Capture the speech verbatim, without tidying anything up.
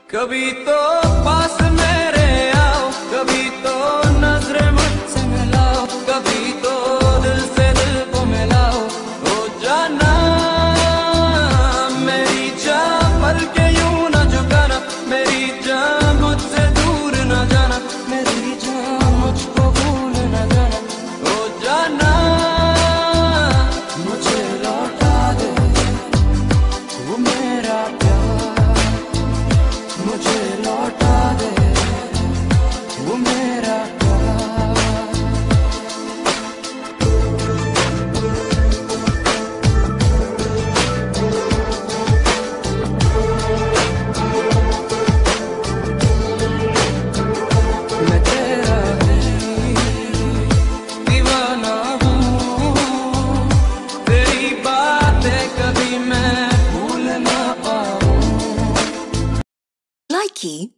कभी तो पास मेरे आओ, कभी तो नजरें मुझसे मिलाओ, कभी तो दिल से दिल को मिलाओ। हो जाना मेरी जान, पल के यूं न झुकाना, मेरी जान मुझसे दूर न जाना, मेरी जान मुझको भूल न जाना। हो जाना मुझे लौटा दे वो मेरा प्यार, मुझे लौटा दे वो मेरा प्यार। मैं तेरा ही दीवाना हूँ, तेरी बातें कभी मैं भूल ना पाऊँ। Likey